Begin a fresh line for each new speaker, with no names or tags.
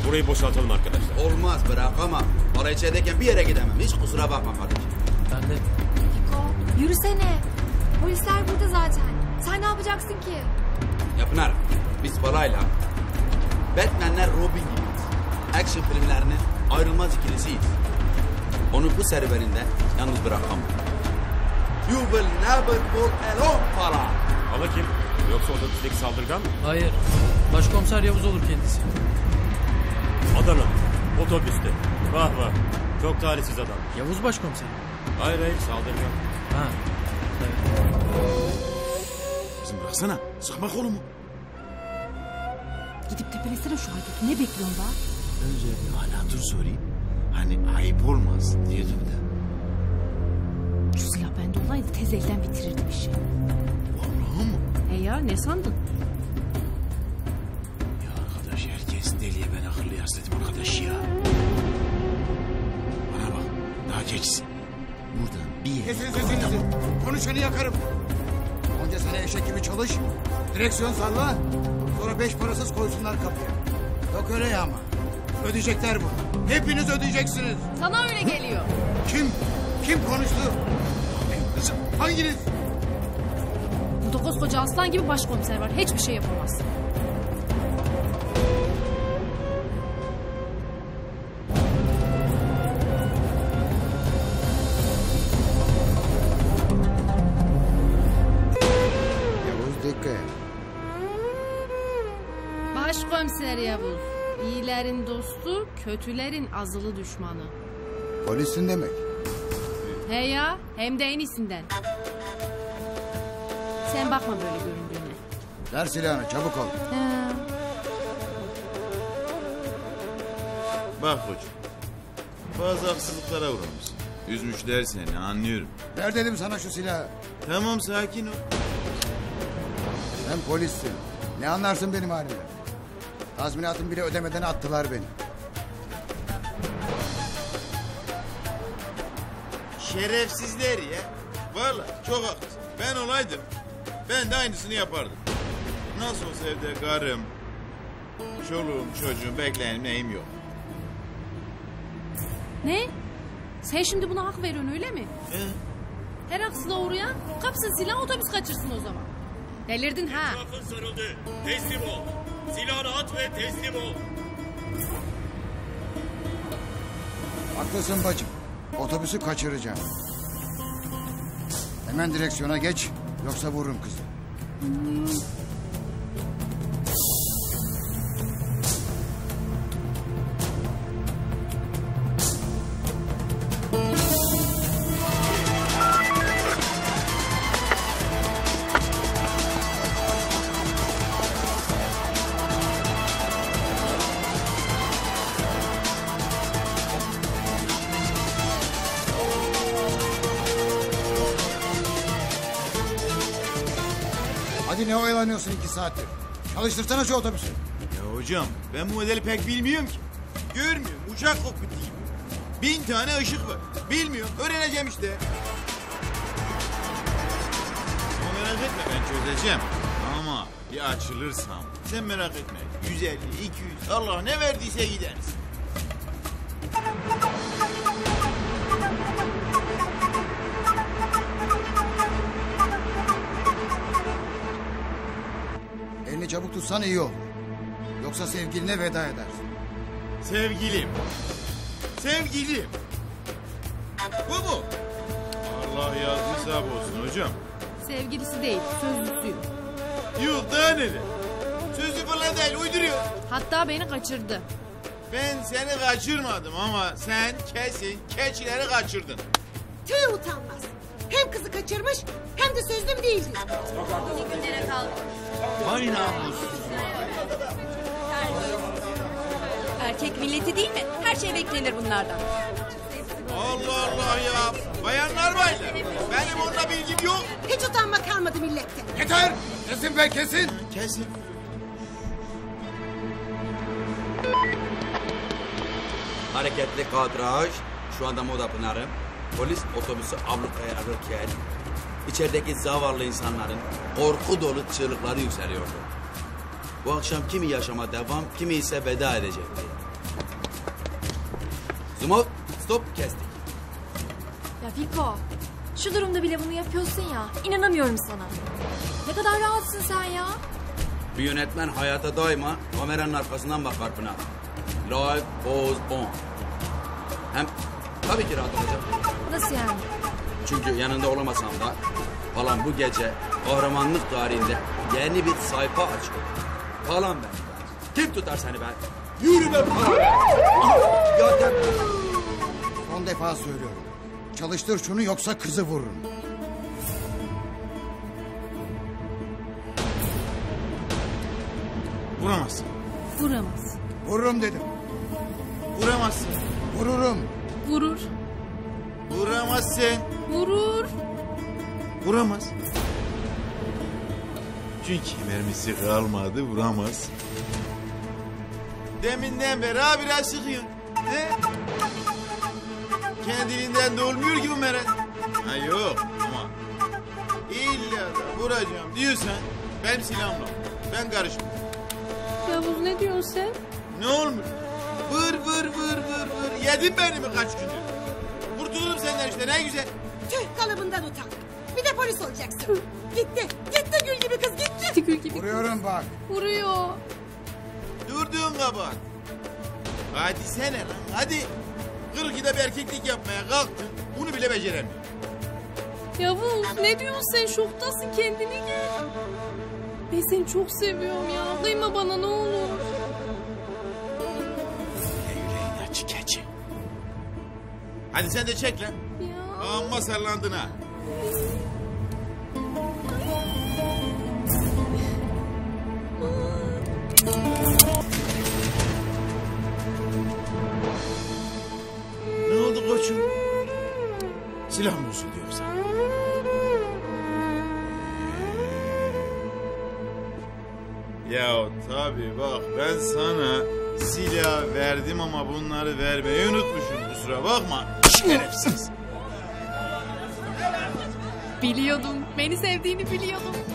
Burayı boşaltalım arkadaşlar.
Olmaz, bırakamam. Para içerideyken bir yere gidemem. Hiç kusura bakma kardeşim.
Ben de.
Niko, yürüsene. Polisler burada zaten. Sen ne yapacaksın ki?
Ya Pınar, biz parayla Batman'ler Robin gibiyiz. Action filmlerinin ayrılmaz ikilisiyiz. Onu bu serüveninde yalnız bırakamam. You will never walk alone para.
Hala kim? Yoksa otobüsteki saldırgan mı?
Hayır. Başkomiser Yavuz olur kendisi.
Adana. Otobüste. Vah vah. Çok talihsiz adam.
Yavuz başkomiser.
Hayır saldırgan.
Ha. Evet.
Kızım bıraksana. Sıkma kolumu.
Gidip tepelesene şu haydut'u. Ne bekliyorsun daha?
Önce bir hala dur sorayım. Hani ayıp olmaz diyordum da.
Şu silah bende olaydı tez elden bitirirdim işi.
Vallahi mı?
He ya ne sandın?
Ya arkadaş herkes deliye ben akıllı yazdım arkadaş ya. Bana bak daha geçsin. Buradan bir yere...
Kesin sesinizi. Konuşanı yakarım. Önce sana eşek gibi çalış. Direksiyon salla. Sonra 5 parasız koysunlar kapıya. Yok öyle ya ama. Ödeyecekler bunu. Hepiniz ödeyeceksiniz.
Sana öyle geliyor.
Kim? Kim konuştu? Kızım hanginiz?
Burada koskoca aslan gibi başkomiser var. Hiçbir şey yapamaz.
Yavuz dikkat.
Başkomiser Yavuz. İyilerin dostu, kötülerin azılı düşmanı.
Polissin demek.
He ya, hem de en iyisinden. Sen bakma böyle göründüğüne.
Ver silahını çabuk ol.
He.
Bak hocam. Bazı haksızlıklara uğramışsın. Üzmüşler seni anlıyorum.
Ver dedim sana şu silahı.
Tamam sakin ol.
Sen polissin. Ne anlarsın benim halimden? Tazminatımı bile ödemeden attılar beni.
Şerefsizler ya. Vallahi çok haklısın. Ben olaydım. Ben de aynısını yapardım. Nasıl olsa evde karım, çoluğum, çocuğum, bekleyenim neyim yok.
Ne? Sen şimdi buna hak veriyorsun öyle mi? Her haksızlığa uğrayan kapsın silah otobüs kaçırsın o zaman. Delirdin ha.
Etrafın sarıldı. Teslim ol. Silahını at ve teslim ol.
Haklısın bacım. Otobüsü kaçıracağım. Hemen direksiyona geç. Yoksa vururum kızı. Hadi ne oyalanıyorsun 2 saattir? Çalıştırsana şu otobüsü.
Ya hocam ben bu modeli pek bilmiyorum ki. Görmüyorum uçak kokpiti gibi. 1000 tane ışık var. Bilmiyorum öğreneceğim işte. Ama merak etme ben çözeceğim. Ama bir açılırsam sen merak etme. 150, 200 Allah ne verdiyse gideriz.
Elini çabuk tutsan iyi olur. Yoksa sevgiline veda edersin.
Sevgilim. Sevgilim. Bu mu? Allah yazdıysa olsun hocam.
Sevgilisi değil, sözlüsüyüm.
Yuh daha neler? Sözü falan değil uyduruyor.
Hatta beni kaçırdı.
Ben seni kaçırmadım ama sen kesin keçileri kaçırdın.
Tüh utanmaz. Hem kızı kaçırmış hem de sözlüm değildi.
Vay namussuz.
Erkek milleti değil mi? Her şey beklenir bunlardan.
Allah Allah ya. Bayanlar baylar. Benim onunla bilgim yok.
Hiç utanma kalmadı millette.
Yeter! Kesin be kesin!
Kesin.
Hareketli kadraj. Şu anda moda Pınar'ım. Polis otobüsü ablukaya alırken içerideki zavallı insanların korku dolu çığlıkları yükseliyordu. Bu akşam kimi yaşama devam, kimi ise veda edecekti. Smoke, stop, kestik.
Ya Fiko, şu durumda bile bunu yapıyorsun ya. İnanamıyorum sana. Ne kadar rahatsın sen ya.
Bir yönetmen hayata daima kameranın arkasından bakar Pınar. Life goes on. Hem tabii ki rahat olacak.
Nasıl yani?
Çünkü yanında olamasam da falan bu gece kahramanlık tarihinde yeni bir sayfa açıyor. Falan ben. Kim tutar seni ben? Yürü be falan. Ya gel.
Son defa söylüyorum. Çalıştır şunu yoksa kızı vururum.
Vuramazsın.
Vuramaz.
Vururum dedim.
Vuramazsın.
Vururum.
Vurur.
Vuramazsın.
Vurur.
Vuramaz. Çünkü mermisi kalmadı, vuramaz. Deminden beri habire sıkıyorsun. He? Kendiliğinden de olmuyor ki bu merak. Ha yok ama illa da vuracağım diyorsan benim silahımla. Ben karışmam.
Yavuz ne diyorsun sen?
Ne olmuş? Vır vır vır vır vır. Yedin beni mi kaç gündür? Kurtuldum senden işte ne güzel.
Tüh kalıbından utan. Bir de polis olacaksın. Gitti. Gitti gül gibi kız gitti.
İşte gül gibi.
Vuruyorum bak.
Vuruyor.
Durduğun kabahat. Hadi sene lan hadi. 42'de bir erkeklik yapmaya kalktın. Bunu bile beceremiyor.
Yavuz ne diyorsun sen? Şoktasın, kendine gel. Ben seni çok seviyorum ya. Kıyma bana ne olur.
Yüreğini açık keçi. Hadi sen de çek lan.
Ya.
Amma sallandın ha. Ne oldu koçum? Silah mı bozuldu yoksa? Ya tabii bak ben sana silah verdim ama bunları vermeyi unutmuşum, kusura bakma. Şerefsiz.
Biliyordum. Beni sevdiğini biliyordum.